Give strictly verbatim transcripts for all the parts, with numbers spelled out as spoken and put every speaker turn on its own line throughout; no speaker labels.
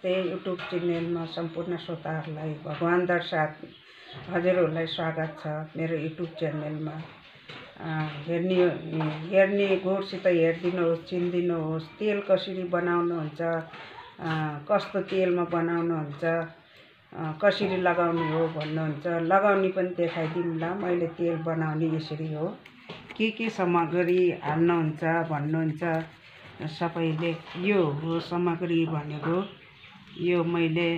नमस्ते युट्युब च्यानलमा सम्पूर्ण श्रोताहरूलाई भगवान दर्शक हजुरहरूलाई स्वागत छ मेरो युट्युब च्यानलमा। हेर्ने हेर्ने गौरसित हेरिदिनुहोस्, चिन्दिनुहोस्। तेल कसरी बनाउनुहुन्छ, कस्तो तेलमा बनाउनुहुन्छ, कसरी लगाउने हो भन्नुहुन्छ, लगाउने पनि देखाइदिउँला। मैले तेल बनाउने यसरी हो, के के सामग्री हाल्नुहुन्छ भन्नुहुन्छ सबैले। यो हो सामग्री भनेको। यो मैले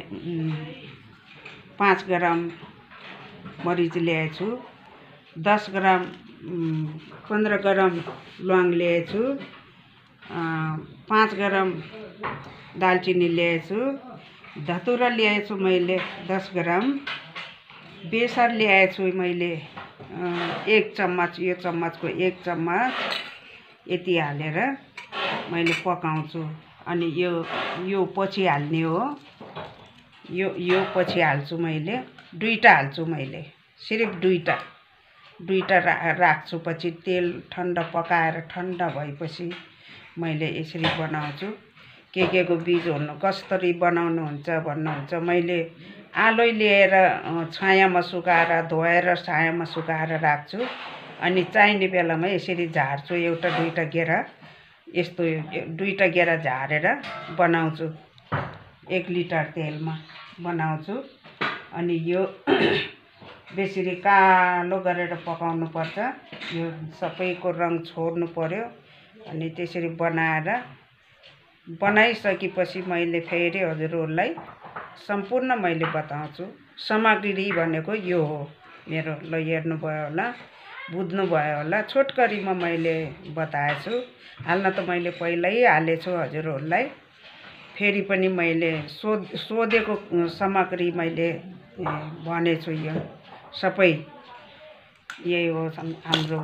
पाँच ग्राम मरिच ल्याएछु, दस ग्राम पंद्रह ग्राम ल्वाङ ल्याएछु, पाँच ग्राम दालचिनी ल्याएछु, धतुरा ल्याएछु मैले दस ग्राम, बेसार ल्याएछु मैले एक चम्मच, यो चम्मचको एक चम्मच यति हालेर मैले पकाउँछु। अनि यो यो पछि हाल्ने हो, यो यो पछि हाल्छु मैले, दुईटा हाल्छु मैले, सिर्फ दुईटा दुईटा रा राख्छु। पछि तेल ठन्डा पकाएर ठन्डा भएपछि मैले यसरी बनाउँछु। के के को बीज हुनु, कसरी बनाउनुहुन्छ भन्नुहुन्छ। मैले आलु लिएर छायामा सुकाएर धोएर छायामा सुकाएर राख्छु। अनि चाहिने बेलामा यसरी झार्छु, एउटा दुईटा गेरा यस्तो दुईटा गेरा झारेर बनाउँछु। एक लिटर तेलमा बनाउँछु। अनि यो बेसरी कालो गरेर पकाउनु पर्छ। यो सबैको रङ छोड्नु पर्यो। अनि त्यसरी बनाएर बनाइसकेपछि मैले फेरि हजुरहरूलाई सम्पूर्ण मैले बताउँछु। सामग्री भनेको यो हो मेरो। ल हेर्नुभयो होला, बुझ्नुभयो होला। छोटकरीमा मैले बताएछु। हाल्न त मैले पहिल्यै हालेछु हजुरहरूलाई। फेरि पनि मैले सोध सोधेको सामग्री मैले भनेछु। यो सबै यही हो हाम्रो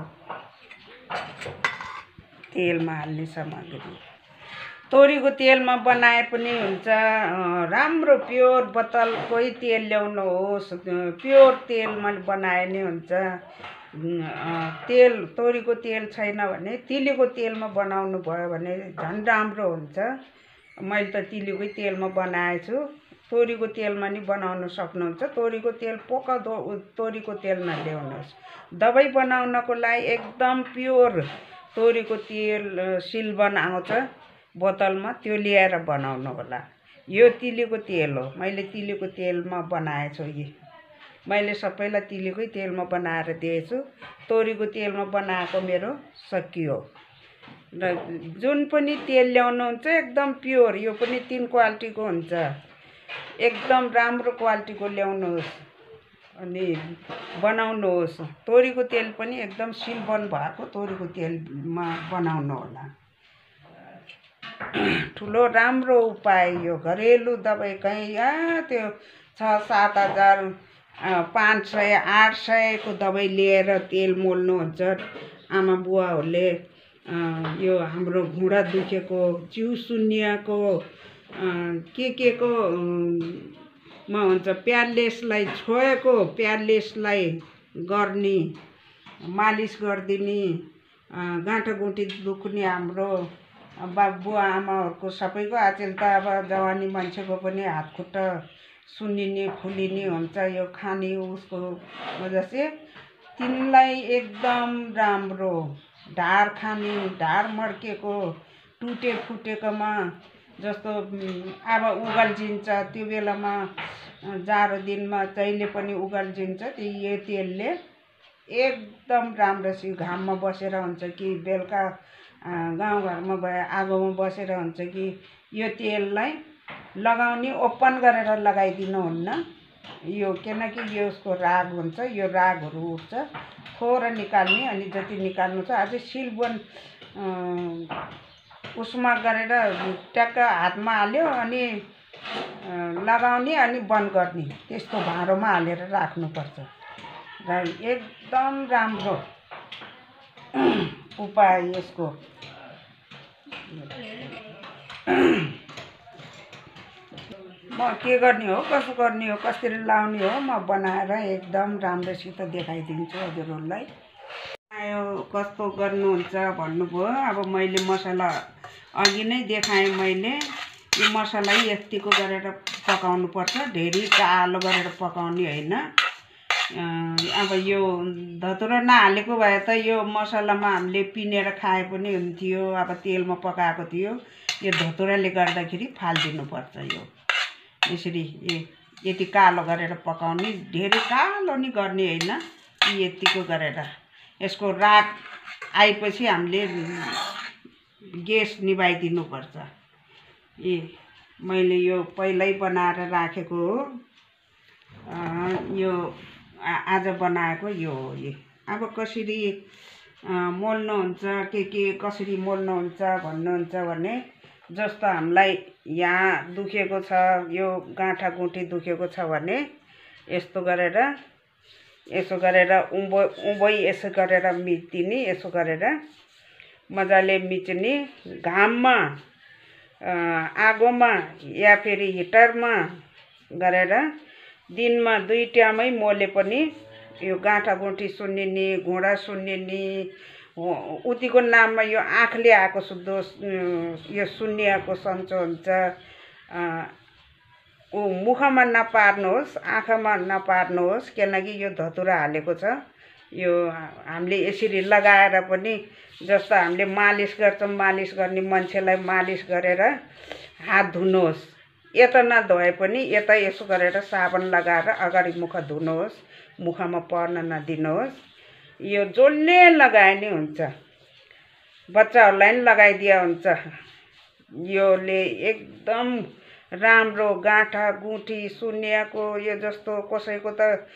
तेलमा हाल्ने सामग्री। तोरीको तेलमा बनाए पनि हुन्छ। राम्रो प्योर बोतलकै तेल ल्याउनुहोस्, प्योर तेलमा बनाए नि हुन्छ। तेल तोरीको तेल छैन भने तिलीको तेलमा बनाउनु भयो भने झन् राम्रो हुन्छ। मैले त तिलीकै तेलमा बनाएछु। तोरीको तेलमा नि बनाउन सक्नुहुन्छ। तोरीको तेल पोका दो तोरीको तेलमा ल्याउनुहोस्। दबाई बनाउनको लागि एकदम प्योर तोरीको तेल सिल्भन आउँछ बोतलमा, त्यो ल्याएर बनाउनु होला। यो तिलीको तेल हो, मैले तिलीको तेलमा बनाएछु। यी मैले सबैलाई तिलीकै तेलमा बनाएर दिएछु। तोरीको तेलमा बनाएको मेरो सकियो। र जुन पनि तेल ल्याउनुहुन्छ एकदम प्योर, यो पनि तीन क्वालिटीको हुन्छ। एकदम राम्रो क्वालिटीको ल्याउनुहोस् अनि बनाउनुहोस्। तोरीको तेल पनि एकदम सिल्भन भएको तोरीको तेलमा बनाउनु होला। ठुलो राम्रो उपाय यो। घरेलु दबाई कहीँ या त्यो छ सात हजार पाँच सय आठ सयको दबाई लिएर तेल मोल्नुहुन्छ आमा बुवाहरूले। यो हाम्रो घुँडा दुखेको, जिउ सुन्निएको, के के को मा हुन्छ, प्यारलेसलाई छोएको प्यारलेसलाई गर्ने, मालिस गरिदिने, गाँठागुठी दुख्ने हाम्रो बा बुवा आमाहरूको सबैको। आजकल त अब जवानी मान्छेको पनि हात खुट्टा सुन्निने फुलिने हुन्छ यो खाने उसको वजह से। तिनलाई एकदम राम्रो। ढाड खाने, ढाड मर्केको, टुटे फुटेकोमा जस्तो अब उगाल्जिन्छ, त्यो बेलामा जाडो दिनमा जहिले पनि उगाल्जिन्छ। त्यो यो तेलले एकदम राम्रोसित घाममा बसेर हुन्छ कि बेलुका गाउँघरमा भए आगोमा बसेर हुन्छ कि यो तेललाई लगाउने ओपन गरेर लगाइदिनु हुन्न। यो किनकि यो उसको राग हुन्छ, यो रागहरू उठ्छ। थोरै निकाल्ने, अनि जति निकाल्नु छ अझै सिल्भन उसमा गरेर ट्याक्क हातमा हाल्यो अनि लगाउने अनि बन्द गर्ने, त्यस्तो भाँडोमा हालेर राख्नुपर्छ। र एकदम राम्रो उपाय यसको। म के गर्ने हो, कसो गर्ने हो, कसरी लाउने हो, म बनाएर एकदम राम्रोसित देखाइदिन्छु हजुरहरूलाई। आयो कस्तो गर्नुहुन्छ भन्नुभयो। अब मैले मसला अघि नै देखाएँ। मैले यो मसला यतिको गरेर पकाउनु पर्छ, धेरै कालो गरेर पकाउने होइन। अब यो धतुरा नहालेको भए त यो मसलामा हामीले पिनेर खाए पनि हुन्थ्यो, अब तेलमा पकाएको थियो। यो धतुराले गर्दाखेरि फालिदिनुपर्छ। यो यसरी यति कालो गरेर पकाउने, धेरै कालो नि गर्ने होइन, यतिको गरेर। यसको राग आएपछि हामीले ग्यास निभाइदिनुपर्छ। ए मैले यो पहिल्यै बनाएर राखेको हो, यो आज बनाएको यो हो। यो अब कसरी मोल्नुहुन्छ, के के कसरी मोल्नुहुन्छ भन्नुहुन्छ भने, जस्तो हामीलाई यहाँ दुखेको छ, यो गाँठा गुठी दुखेको छ भने यस्तो गरेर यसो गरेर उँभो उँभै यसो गरेर मिच्दिने, यसो गरेर मजाले मिच्ने। घाममा आगोमा या फेरि हिटरमा गरेर दिनमा दुई टाइमै मोले पनि यो गाँठा गुठी सुन्निने, घुँडा सुन्निने, उतिको नाममा यो आँखले आएको दोष यो सुन्निएको सन्चो हुन्छ। ऊ मुखमा नपार्नुहोस्, आँखामा नपार्नुहोस्, किनकि यो धतुरा हालेको छ। यो हामीले यसरी लगाएर पनि, जस्तो हामीले मालिस गर्छौँ, मालिस गर्ने मान्छेलाई मालिस गरेर हात धुनुहोस्। यता नधोए पनि यता यसो गरेर साबुन लगाएर अगाडि मुख धुनुहोस्, मुखमा पर्न नदिनुहोस्। यो जसले लगाए नि हुन्छ, बच्चाहरूलाई पनि लगाइदिया हुन्छ। योले एकदम राम्रो गाँठा गुठी सुन्निएको, यो जस्तो कसैको त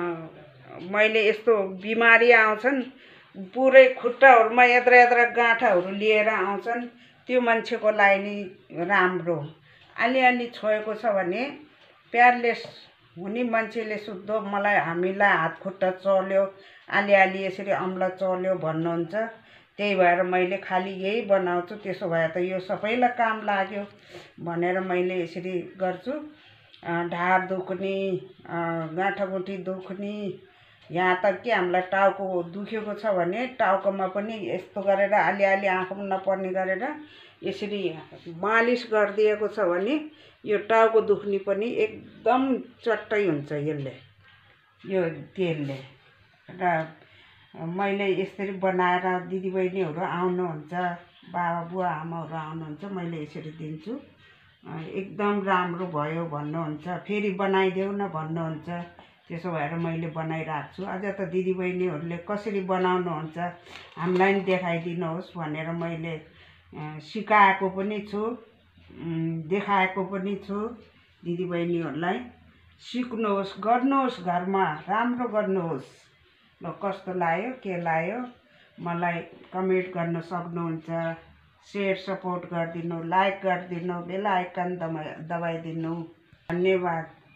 मैले यस्तो बिमारी आउँछन्, पुरै खुट्टाहरूमा यत्र यत्र गाँठाहरू लिएर आउँछन्, त्यो मान्छेको लागि नि राम्रो। अलिअलि छोएको छ भने प्यारलेस हुने मान्छेले शुद्ध मलाई हामीलाई हात खुट्टा चल्यो, अलिअलि यसरी अम्ला चल्यो भन्नुहुन्छ। त्यही भएर मैले खालि यही बनाउँछु। त्यसो भए त यो सबैलाई काम लाग्यो भनेर मैले यसरी गर्छु। ढाड दुख्ने, गाँठा गुठी दुख्ने, यहाँ तक कि हामीलाई टाउको दुखेको छ भने टाउकोमा पनि यस्तो गरेर अलिअलि आँखामा नपर्ने गरेर यसरी मालिस गरिदिएको छ भने यो टाउको दुख्ने पनि एकदम चट्टै हुन्छ यसले, यो तेलले। र मैले यसरी बनाएर दिदीबहिनीहरू आउनुहुन्छ, बाबा बुवा आमाहरू आउनुहुन्छ, मैले यसरी दिन्छु। एकदम राम्रो भयो भन्नुहुन्छ, फेरि बनाइदेऊ न भन्नुहुन्छ। त्यसो भएर मैले बनाइराख्छु। अझ त दिदीबहिनीहरूले कसरी बनाउनुहुन्छ हामीलाई पनि देखाइदिनुहोस् भनेर मैले सिकाएको पनि छु, देखाएको पनि छु। दिदीबहिनीहरूलाई सिक्नुहोस्, गर्नुहोस्, घरमा राम्रो गर्नुहोस्। ल कस्तो लाग्यो, के लाग्यो मलाई कमेन्ट गर्न सक्नुहुन्छ। सेयर सपोर्ट गरिदिनु, लाइक गरिदिनु, बेल आइकन दबाइ दबाइदिनु। धन्यवाद।